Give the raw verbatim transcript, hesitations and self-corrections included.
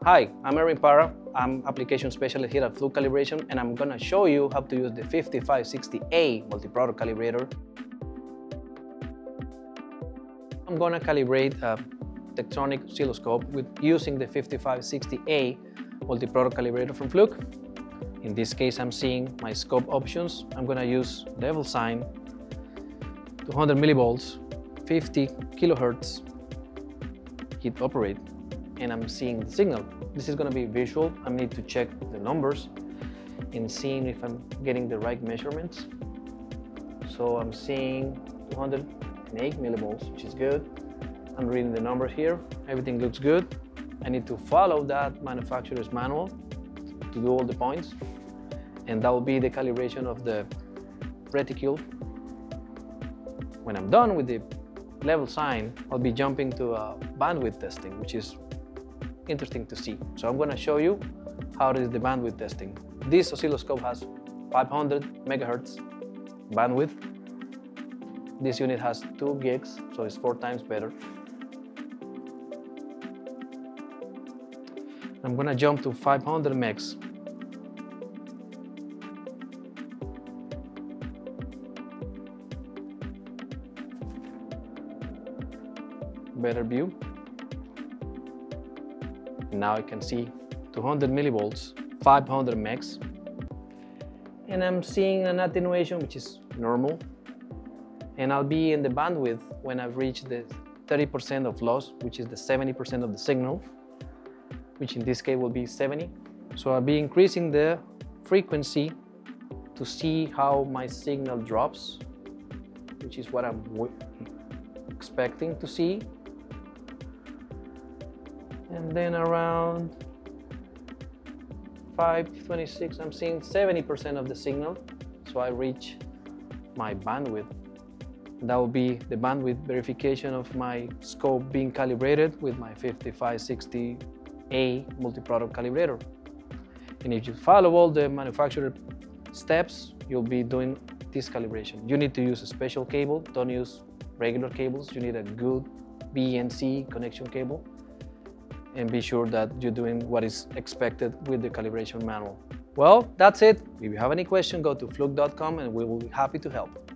Hi, I'm Erwing Parra. I'm application specialist here at Fluke Calibration, and I'm gonna show you how to use the fifty-five sixty A multi-product calibrator. I'm gonna calibrate a Tektronix oscilloscope with using the fifty-five sixty A multi-product calibrator from Fluke. In this case, I'm seeing my scope options. I'm gonna use level sine, two hundred millivolts, fifty kilohertz, hit operate, and I'm seeing the signal. This is going to be visual. I need to check the numbers and seeing if I'm getting the right measurements. So I'm seeing two hundred eight millivolts, which is good. I'm reading the numbers here. Everything looks good. I need to follow that manufacturer's manual to do all the points, and that will be the calibration of the reticule. When I'm done with the level sine, I'll be jumping to uh, bandwidth testing, which is interesting to see. So I'm going to show you how it is the bandwidth testing. This oscilloscope has five hundred megahertz bandwidth. This unit has two gigs, so it's four times better. I'm going to jump to five hundred megs. Better view. Now I can see two hundred millivolts, five hundred megs, and I'm seeing an attenuation which is normal, and I'll be in the bandwidth when I've reached the thirty percent of loss, which is the seventy percent of the signal, which in this case will be seventy. So I'll be increasing the frequency to see how my signal drops, which is what I'm expecting to see. And then around five twenty-six, I'm seeing seventy percent of the signal. So I reach my bandwidth. That will be the bandwidth verification of my scope being calibrated with my fifty-five sixty A multi-product calibrator. And if you follow all the manufacturer steps, you'll be doing this calibration. You need to use a special cable. Don't use regular cables. You need a good B and C connection cable. And be sure that you're doing what is expected with the calibration manual. Well, that's it. If you have any question, go to fluke dot com and we will be happy to help.